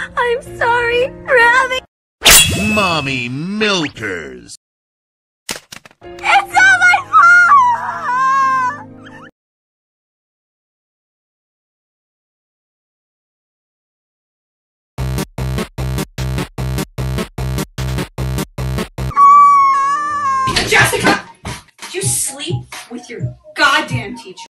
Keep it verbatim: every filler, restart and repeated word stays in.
I'm sorry for having... Mommy milkers. It's not my fault! Jessica! Did you sleep with your goddamn teacher?